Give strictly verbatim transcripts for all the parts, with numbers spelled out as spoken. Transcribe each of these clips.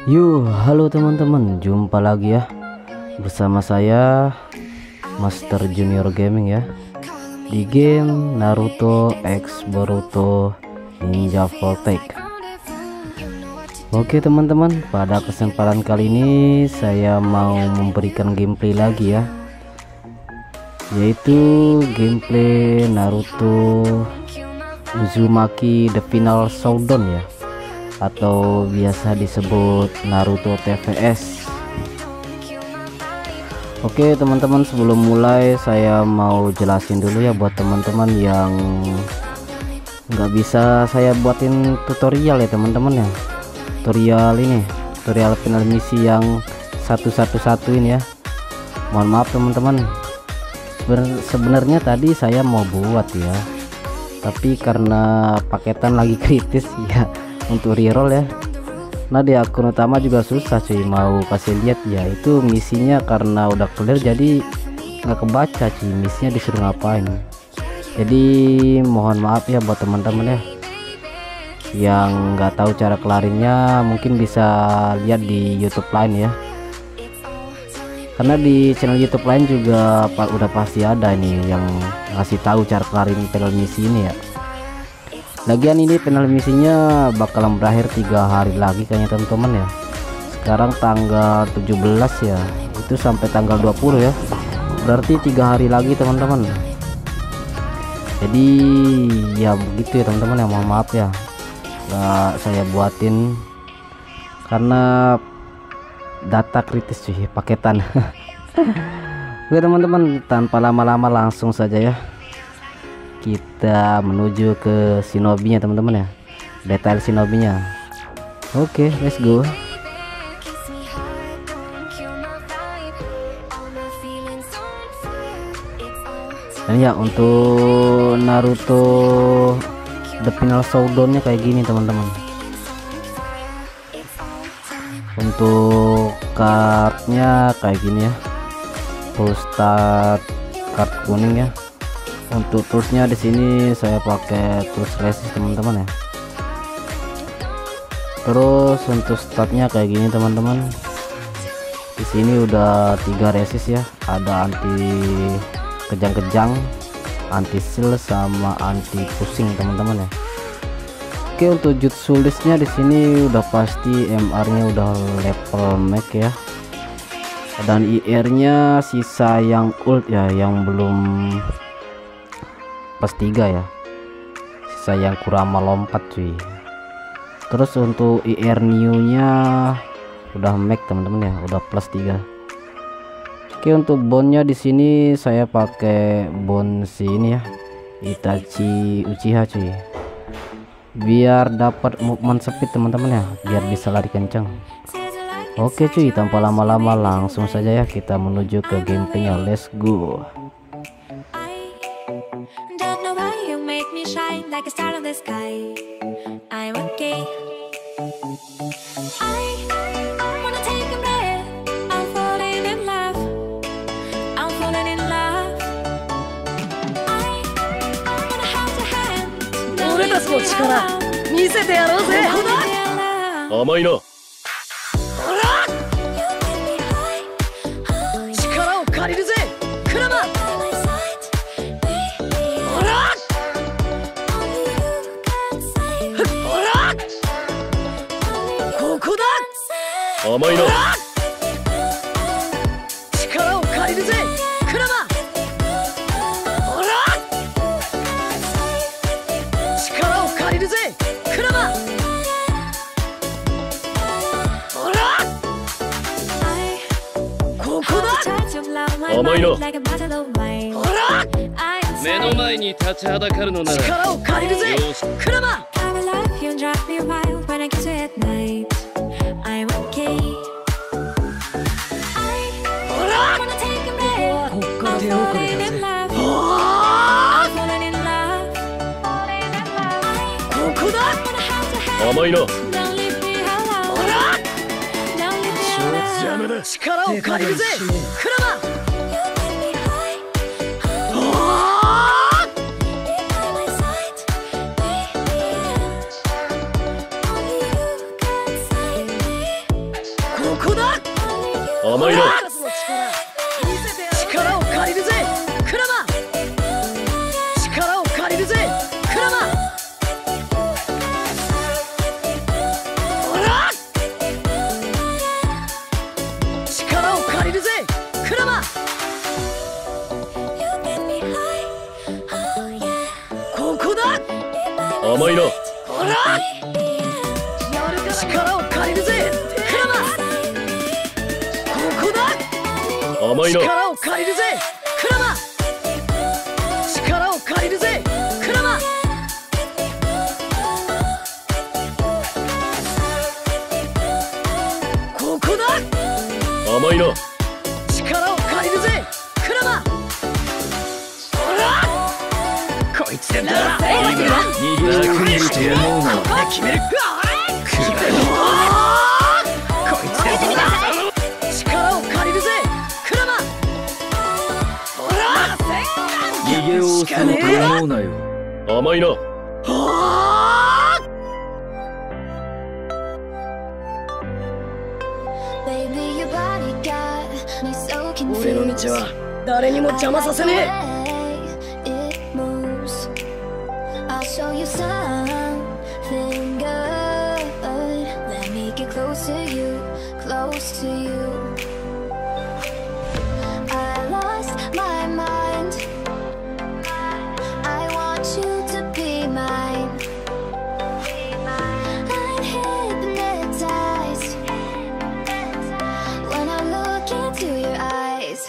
Yo, halo teman-teman, jumpa lagi ya bersama saya Master Junior Gaming ya di game Naruto X Boruto Ninja Voltaic. Oke teman-teman, pada kesempatan kali ini saya mau memberikan gameplay lagi ya, yaitu gameplay Naruto Uzumaki The Final Showdown ya, atau biasa disebut Naruto T V S. Oke teman-teman, sebelum mulai saya mau jelasin dulu ya buat teman-teman yang nggak bisa saya buatin tutorial ya teman-teman ya. Tutorial ini, tutorial final misi yang satu satu satu ini ya. Mohon maaf teman-teman. Sebenarnya tadi saya mau buat ya, tapi karena paketan lagi kritis ya untuk reroll ya. Nah di akun utama juga susah cuy mau kasih lihat ya, itu misinya karena udah clear jadi nggak kebaca cuy misinya disuruh ngapain. Jadi mohon maaf ya buat teman-teman ya yang nggak tahu cara kelarinnya, mungkin bisa lihat di YouTube lain ya, karena di channel YouTube lain juga udah pasti ada ini yang ngasih tahu cara kelarin final misi ini ya. Lagian ini final misinya bakalan berakhir tiga hari lagi kayaknya teman-teman ya. Sekarang tanggal tujuh belas ya, itu sampai tanggal dua puluh ya, berarti tiga hari lagi teman-teman. Jadi ya begitu ya teman-teman ya, mohon maaf ya nggak saya buatin karena data kritis sih paketan. Oke teman-teman, tanpa lama-lama langsung saja ya kita menuju ke shinobi-nya teman-teman ya, detail shinobi-nya. Oke, let's go. Dan ya untuk Naruto The Final Showdown-nya kayak gini teman-teman. Untuk kartnya kayak gini ya, full start card kuning ya. Untuk toolsnya di sini saya pakai tools resist teman-teman ya. Terus untuk statnya kayak gini teman-teman. Di sini udah tiga resist ya, ada anti kejang-kejang, anti seal sama anti pusing teman-teman ya. Oke, untuk jutsu listnya di sini udah pasti M R-nya udah level max ya. Dan I R-nya sisa yang ult ya, yang belum plus tiga ya, sisa yang Kurama lompat cuy. Terus untuk I R new nya udah max teman-teman ya, udah plus tiga. Oke, untuk bondnya di sini saya pakai bond si ini ya, Itachi Uchiha cuy, biar dapat movement speed teman-teman ya, biar bisa lari kencang. Oke cuy, tanpa lama-lama langsung saja ya kita menuju ke gameplaynya, let's go. Like a star in the sky, I'm okay. I wanna take a breath. I'm falling in love. I'm falling in love. I wanna hold your hand. 俺たちの力見せてやろうぜ。甘いな。ほら。力を借りるぜ、クラマ。甘いな。力を借りるぜ、クラマ。ほら。力を借りるぜ、クラマ。ほら。ここだ。甘いな。ほら。目の前に立ちはだかるのなら力を借りるぜ、クラマ。I'm okay. I wanna take a breath. I'm falling in love. I'm falling in love. Don't leave me alone. Don't leave me alone. 力を借りるぜ、クラマ。 甘いな。 ほら力を借りるぜクラマ。ここだ。 甘いな。 力を借りるぜクラマ。力を借りるぜクラマ。ここだ。 甘いな。 力を借りるぜクラマ。ほらこいつでならいいが楽にしてやろうな。 ここで決める。決める。こいつでなら力を借りるぜクラマ。ほら逃げを恐れてやろうなよ。甘いな。 はあ Baby, your body got me so 俺の confused. 道は誰にも邪魔させね It moves. I'll show you something good. Let me get close to you, close to you. I lost my mind. I want you to be mine. I'm hypnotized when I look into your eyes.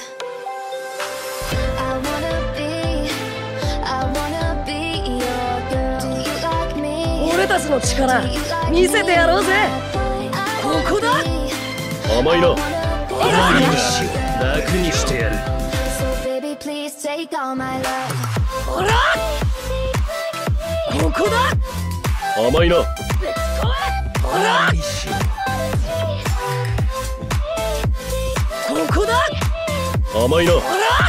I wanna be, I wanna be your girl. Do you like え。 me? 俺たちの力見せてやろうぜ。ここだ。 甘いな。 甘いな。 楽にしてやる。 So baby, please take all my love. ほらここだ。 甘いな。 ほらここだ。 甘いな。 ほら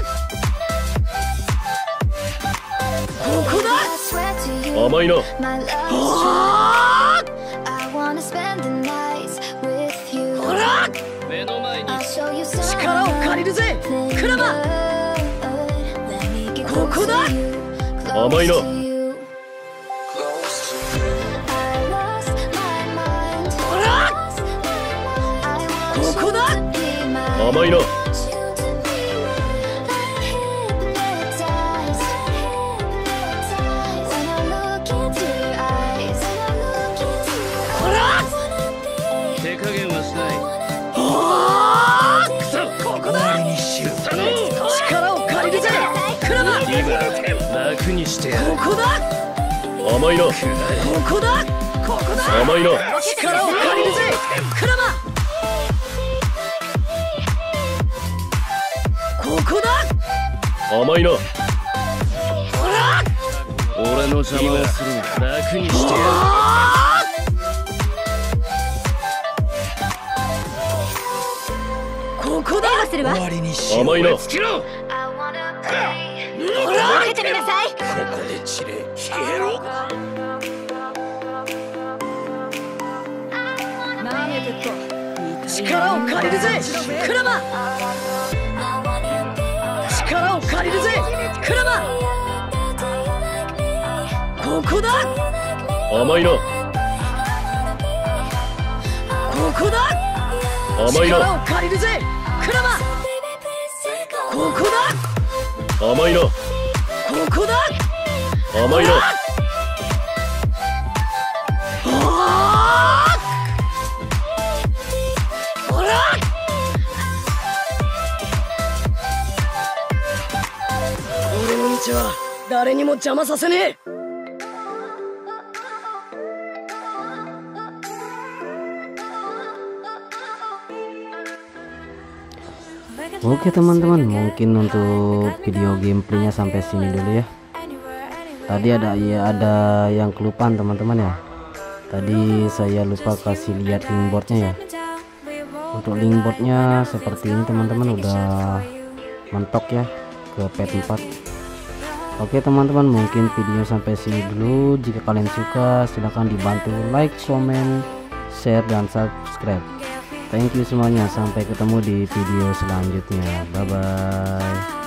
ここだ。 I swear to you, 甘いな。 my love is true. は I wanna spend the nights with you. あほら目の前に I'll show you 力を借りるぜクラマ。 ここだ。 甘いな。 ほらここだ。 甘いな。 ほら手加減はしない。 はあくそここだ。力を借りるぜクラマ。 今楽にしてやる。 ここだ。 甘いな。 ここだ。ここだ。 甘いな。 力を借りるぜクラマ。ここだ。 甘いな。 ほら俺の邪魔をするな。楽にしてやる。 あーここだ。 甘いな。 つけろ。ほほらら、てみなさい。 力を借りるぜクラマ。力を借りるぜクラマ。ここだ。 甘いな。 ここだ。 甘い力な。 を借りるぜクラマ。ここだ。 甘いな。 ここだ。 甘いな。 あーほら俺の道は誰にも邪魔させねえ。 Oke teman-teman, mungkin untuk video gameplaynya sampai sini dulu ya. Tadi ada ya ada yang kelupaan teman-teman ya. Tadi saya lupa kasih lihat linkboardnya ya. Untuk linkboardnya seperti ini teman-teman, udah mentok ya ke P empat. Oke teman-teman, mungkin video sampai sini dulu. Jika kalian suka silahkan dibantu like, comment, share, dan subscribe. Thank you semuanya, sampai ketemu di video selanjutnya. Bye bye.